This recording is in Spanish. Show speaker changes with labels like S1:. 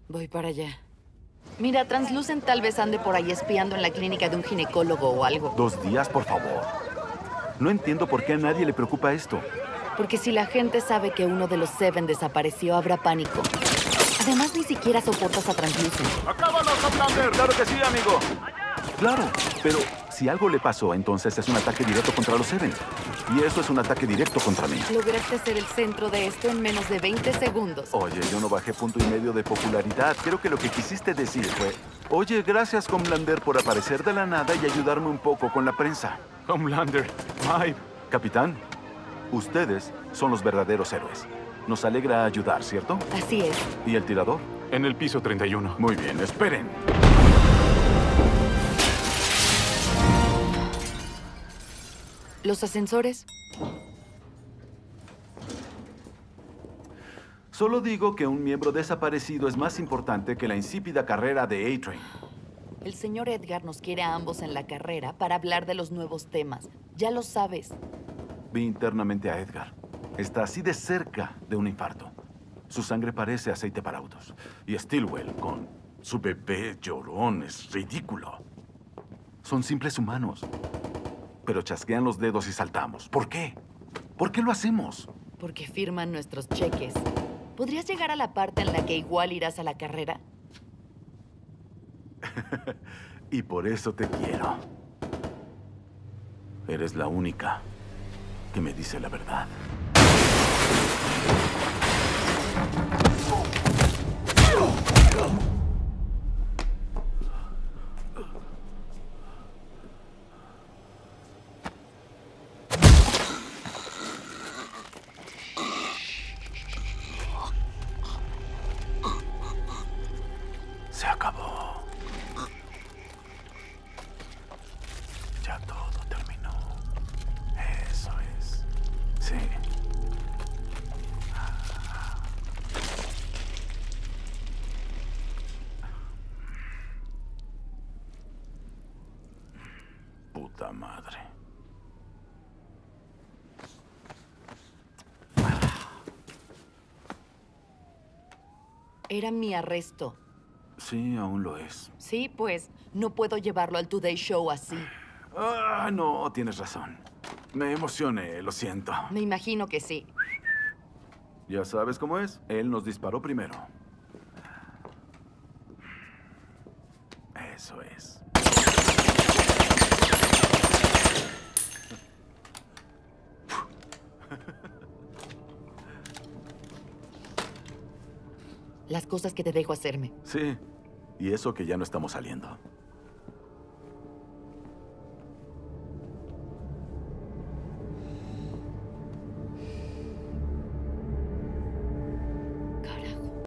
S1: Voy para allá. Mira, Translucent tal vez ande por ahí espiando en la clínica de un ginecólogo o algo.
S2: 2 días, por favor. No entiendo por qué a nadie le preocupa esto.
S1: Porque si la gente sabe que uno de los Seven desapareció, habrá pánico. Además, ni siquiera soportas a Translucent.
S2: ¡Acábalos, Homelander! ¡Claro que sí, amigo! Claro, pero si algo le pasó, entonces es un ataque directo contra los Seven. Y eso es un ataque directo contra mí.
S1: Lograste ser el centro de esto en menos de 20 segundos.
S2: Oye, yo no bajé 1.5 de popularidad. Creo que lo que quisiste decir fue... Oye, gracias, Homelander, por aparecer de la nada y ayudarme un poco con la prensa. Homelander, Mike. Capitán, ustedes son los verdaderos héroes. Nos alegra ayudar, ¿cierto?
S1: Así es.
S2: ¿Y el tirador?
S3: En el piso 31.
S2: Muy bien, esperen.
S1: ¿Los ascensores?
S2: Solo digo que un miembro desaparecido es más importante que la insípida carrera de A-Train.
S1: El señor Edgar nos quiere a ambos en la carrera para hablar de los nuevos temas. Ya lo sabes.
S2: Vi internamente a Edgar. Está así de cerca de un infarto. Su sangre parece aceite para autos. Y Stillwell, con su bebé llorón, es ridículo. Son simples humanos. Pero chasquean los dedos y saltamos. ¿Por qué? ¿Por qué lo hacemos?
S1: Porque firman nuestros cheques. ¿Podrías llegar a la parte en la que igual irás a la carrera?
S2: Y por eso te quiero. Eres la única que me dice la verdad. Se acabó. Ya todo terminó. Eso es. Sí. Puta madre.
S1: Era mi arresto.
S2: Sí, aún lo es.
S1: Sí, pues no puedo llevarlo al Today Show así.
S2: Ah, no, tienes razón. Me emocioné, lo siento.
S1: Me imagino que sí.
S2: Ya sabes cómo es. Él nos disparó primero. Eso es.
S1: Las cosas que te dejo hacerme.
S2: Sí. Y eso que ya no estamos saliendo.